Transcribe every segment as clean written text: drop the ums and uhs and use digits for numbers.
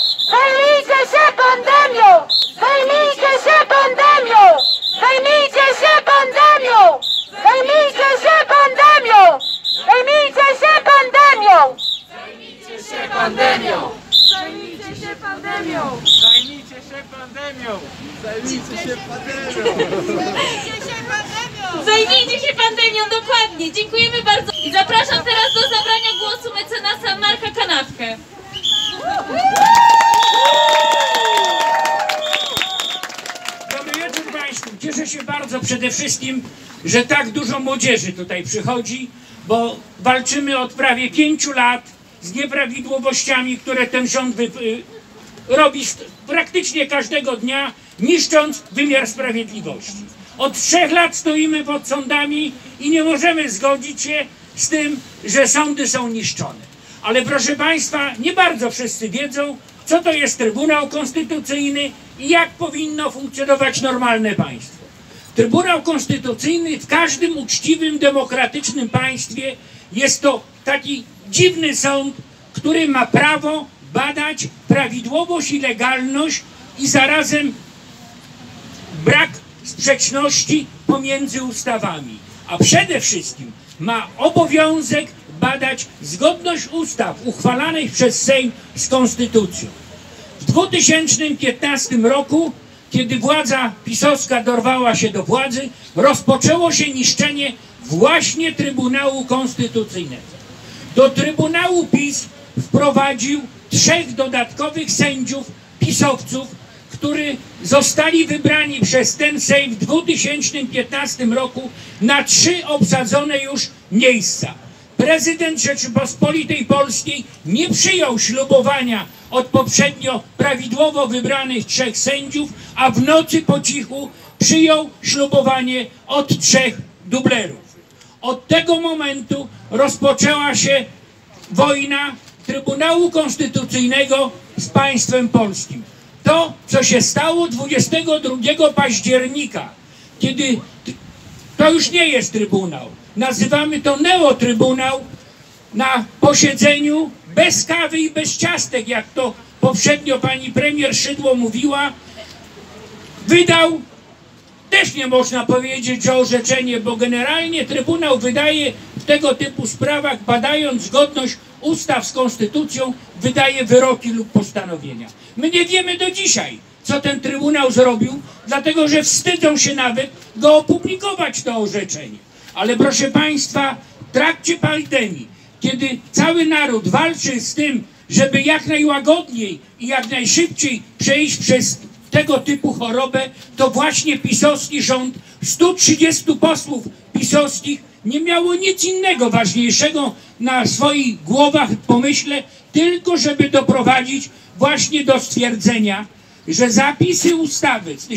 Zajmijcie się pandemią! Zajmijcie się pandemią! Zajmijcie się pandemią! Zajmijcie się pandemią! Zajmijcie się pandemią! Zajmijcie się pandemią! Zajmijcie się pandemią! Zajmijcie się pandemią! Zajmijcie się pandemią! Zajmijcie się pandemią, dokładnie! Dziękujemy bardzo i zapraszam teraz do zabrania głosu mecenasa Marka Kanapkę. Dobry wieczór Państwu. Cieszę się bardzo przede wszystkim, że tak dużo młodzieży tutaj przychodzi, bo walczymy od prawie 5 lat z nieprawidłowościami, które ten rząd robi praktycznie każdego dnia, niszcząc wymiar sprawiedliwości. Od 3 lat stoimy pod sądami i nie możemy zgodzić się z tym, że sądy są niszczone. Ale proszę Państwa, nie bardzo wszyscy wiedzą, co to jest Trybunał Konstytucyjny i jak powinno funkcjonować normalne państwo. Trybunał Konstytucyjny w każdym uczciwym, demokratycznym państwie jest to taki dziwny sąd, który ma prawo badać prawidłowość i legalność i zarazem brak sprzeczności pomiędzy ustawami. A przede wszystkim ma obowiązek badać zgodność ustaw uchwalanych przez Sejm z Konstytucją. W 2015 roku, kiedy władza pisowska dorwała się do władzy, rozpoczęło się niszczenie właśnie Trybunału Konstytucyjnego. Do Trybunału PiS wprowadził 3 dodatkowych sędziów pisowców, którzy zostali wybrani przez ten Sejm w 2015 roku na 3 obsadzone już miejsca. Prezydent Rzeczypospolitej Polskiej nie przyjął ślubowania od poprzednio prawidłowo wybranych 3 sędziów, a w nocy po cichu przyjął ślubowanie od 3 dublerów. Od tego momentu rozpoczęła się wojna Trybunału Konstytucyjnego z państwem polskim. To, co się stało 22 października, kiedy to już nie jest Trybunał, nazywamy to neotrybunał, na posiedzeniu bez kawy i bez ciastek, jak to poprzednio pani premier Szydło mówiła, wydał, też nie można powiedzieć, że orzeczenie, bo generalnie Trybunał wydaje w tego typu sprawach, badając zgodność ustaw z Konstytucją, wydaje wyroki lub postanowienia. My nie wiemy do dzisiaj, co ten Trybunał zrobił, dlatego że wstydzą się nawet go opublikować, to orzeczenie. Ale proszę Państwa, w trakcie pandemii, kiedy cały naród walczy z tym, żeby jak najłagodniej i jak najszybciej przejść przez tego typu chorobę, to właśnie pisowski rząd, 130 posłów pisowskich nie miało nic innego ważniejszego na swoich głowach, pomyśle, tylko żeby doprowadzić właśnie do stwierdzenia, że zapisy ustawy z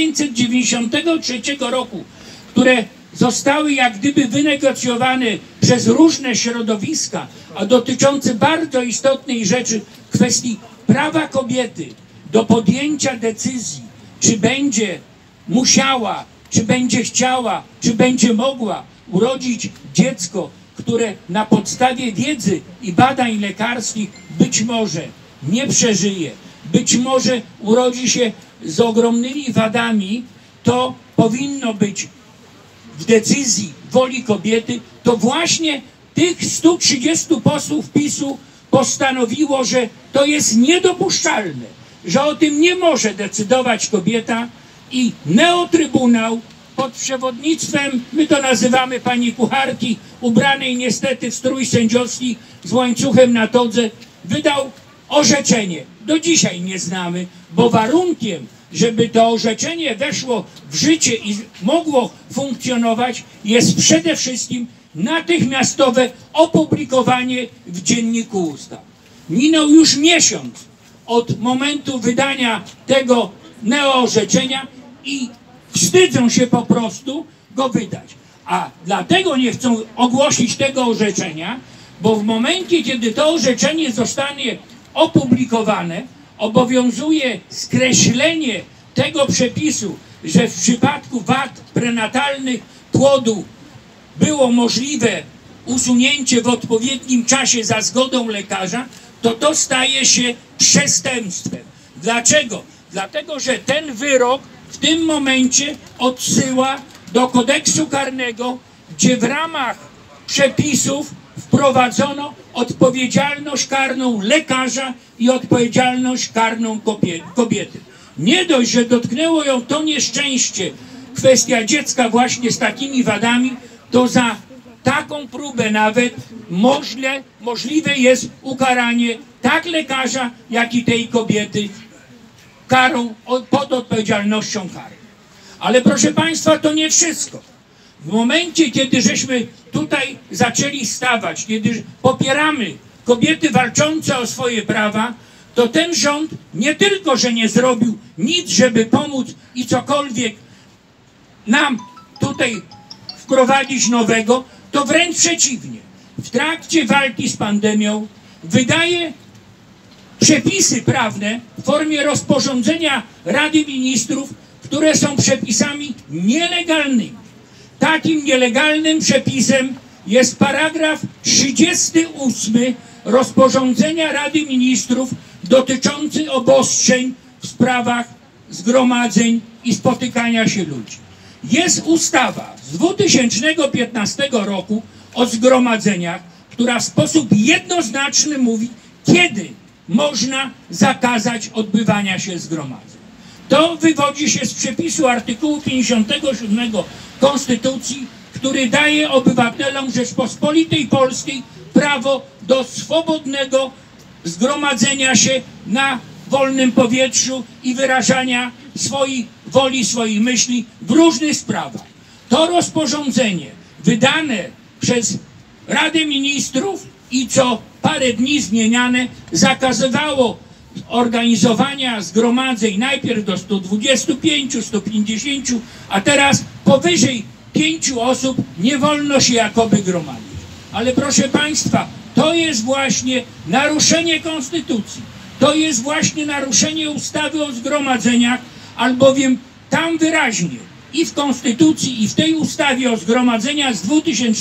1993 roku, które zostały jak gdyby wynegocjowane przez różne środowiska, a dotyczące bardzo istotnej rzeczy, kwestii prawa kobiety do podjęcia decyzji, czy będzie musiała, czy będzie chciała, czy będzie mogła urodzić dziecko, które na podstawie wiedzy i badań lekarskich być może nie przeżyje, być może urodzi się z ogromnymi wadami, to powinno być w decyzji woli kobiety, to właśnie tych 130 posłów PiS-u postanowiło, że to jest niedopuszczalne, że o tym nie może decydować kobieta i neotrybunał pod przewodnictwem, my to nazywamy pani kucharki, ubranej niestety w strój sędziowski z łańcuchem na todze, wydał orzeczenie. Do dzisiaj nie znamy, bo warunkiem, żeby to orzeczenie weszło w życie i mogło funkcjonować, jest przede wszystkim natychmiastowe opublikowanie w Dzienniku Ustaw. Minął już miesiąc od momentu wydania tego neoorzeczenia i wstydzą się po prostu go wydać. A dlatego nie chcą ogłosić tego orzeczenia, bo w momencie, kiedy to orzeczenie zostanie opublikowane, obowiązuje skreślenie tego przepisu, że w przypadku wad prenatalnych płodu było możliwe usunięcie w odpowiednim czasie za zgodą lekarza, to staje się przestępstwem. Dlaczego? Dlatego, że ten wyrok w tym momencie odsyła do kodeksu karnego, gdzie w ramach przepisów wprowadzono odpowiedzialność karną lekarza i odpowiedzialność karną kobiety. Nie dość, że dotknęło ją to nieszczęście, kwestia dziecka właśnie z takimi wadami, to za taką próbę nawet możliwe jest ukaranie tak lekarza, jak i tej kobiety karą pod odpowiedzialnością kary. Ale proszę Państwa, to nie wszystko. W momencie, kiedy żeśmy tutaj zaczęli stawać, kiedy popieramy kobiety walczące o swoje prawa, to ten rząd nie tylko, że nie zrobił nic, żeby pomóc i cokolwiek nam tutaj wprowadzić nowego, to wręcz przeciwnie. W trakcie walki z pandemią wydaje przepisy prawne w formie rozporządzenia Rady Ministrów, które są przepisami nielegalnymi. Takim nielegalnym przepisem jest paragraf 38 rozporządzenia Rady Ministrów dotyczący obostrzeń w sprawach zgromadzeń i spotykania się ludzi. Jest ustawa z 2015 roku o zgromadzeniach, która w sposób jednoznaczny mówi, kiedy można zakazać odbywania się zgromadzeń. To wywodzi się z przepisu artykułu 57 Konstytucji, który daje obywatelom Rzeczpospolitej Polskiej prawo do swobodnego zgromadzenia się na wolnym powietrzu i wyrażania swojej woli, swoich myśli w różnych sprawach. To rozporządzenie wydane przez Radę Ministrów i co parę dni zmieniane zakazywało organizowania zgromadzeń najpierw do 125, 150, a teraz powyżej 5 osób nie wolno się jakoby gromadzić. Ale proszę Państwa, to jest właśnie naruszenie Konstytucji. To jest właśnie naruszenie ustawy o zgromadzeniach, albowiem tam wyraźnie i w Konstytucji, i w tej ustawie o zgromadzeniach z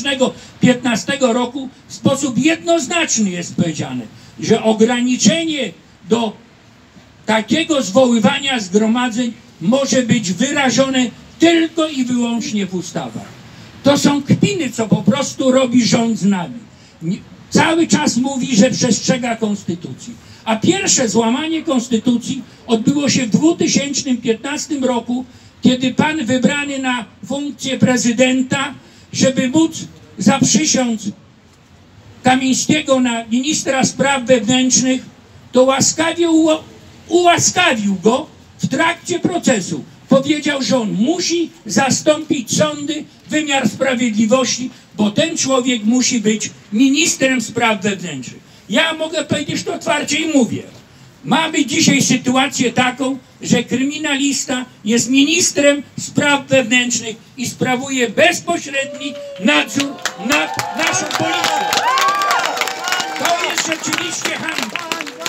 2015 roku w sposób jednoznaczny jest powiedziane, że ograniczenie do takiego zwoływania zgromadzeń może być wyrażone tylko i wyłącznie w ustawach. To są kpiny, co po prostu robi rząd z nami. Cały czas mówi, że przestrzega Konstytucji. A pierwsze złamanie Konstytucji odbyło się w 2015 roku, kiedy pan wybrany na funkcję prezydenta, żeby móc zaprzysiąc Kamińskiego na ministra spraw wewnętrznych, to łaskawie ułaskawił go w trakcie procesu. Powiedział, że on musi zastąpić sądy, wymiar sprawiedliwości, bo ten człowiek musi być ministrem spraw wewnętrznych. Ja mogę powiedzieć to otwarcie i mówię. Mamy dzisiaj sytuację taką, że kryminalista jest ministrem spraw wewnętrznych i sprawuje bezpośredni nadzór nad naszą policją. To jest rzeczywiście hańba.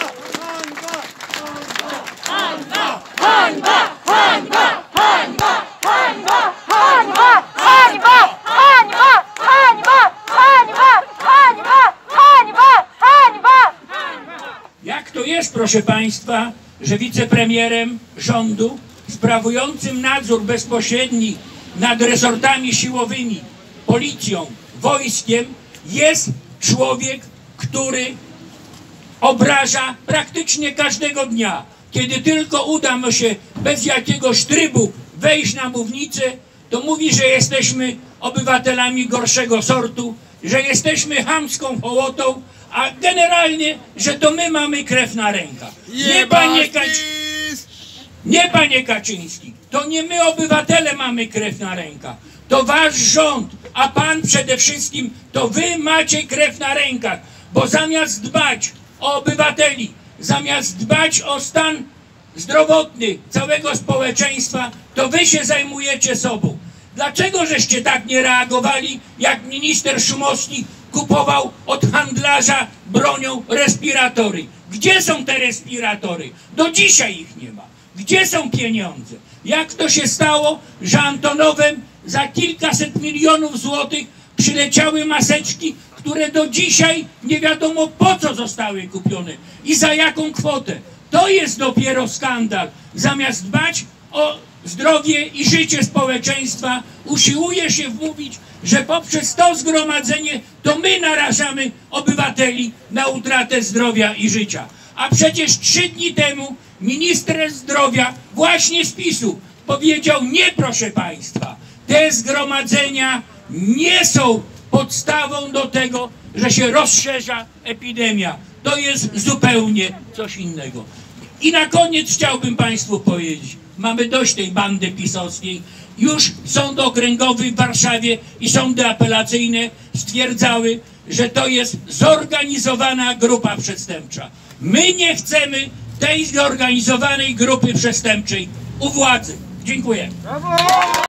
Hańba! Hańba! Hańba! Hańba! Hańba! Hańba! Hańba! Hańba! Hańba! Hańba! Hańba! Hańba! Hańba! Jak to jest, proszę Państwa, że wicepremierem rządu sprawującym nadzór bezpośredni nad resortami siłowymi, policją, wojskiem jest człowiek, który obraża praktycznie każdego dnia. Kiedy tylko uda mu się bez jakiegoś trybu wejść na mównicę, to mówi, że jesteśmy obywatelami gorszego sortu, że jesteśmy chamską hołotą, a generalnie, że to my mamy krew na rękach. Nie, panie Kaczyński, to nie my obywatele mamy krew na rękach, to wasz rząd, a pan przede wszystkim, to wy macie krew na rękach, bo zamiast dbać o obywateli, zamiast dbać o stan zdrowotny całego społeczeństwa, to wy się zajmujecie sobą. Dlaczego żeście tak nie reagowali, jak minister Szumowski kupował od handlarza bronią respiratory? Gdzie są te respiratory? Do dzisiaj ich nie ma. Gdzie są pieniądze? Jak to się stało, że Antonowem za kilkaset milionów złotych przyleciały maseczki, które do dzisiaj nie wiadomo po co zostały kupione i za jaką kwotę. To jest dopiero skandal. Zamiast dbać o zdrowie i życie społeczeństwa, usiłuje się wmówić, że poprzez to zgromadzenie to my narażamy obywateli na utratę zdrowia i życia. A przecież 3 dni temu minister zdrowia właśnie z PiS-u powiedział: nie, proszę państwa, te zgromadzenia nie są podstawą do tego, że się rozszerza epidemia. To jest zupełnie coś innego. I na koniec chciałbym państwu powiedzieć, mamy dość tej bandy pisowskiej. Już Sąd Okręgowy w Warszawie i sądy apelacyjne stwierdzały, że to jest zorganizowana grupa przestępcza. My nie chcemy tej zorganizowanej grupy przestępczej u władzy. Dziękuję.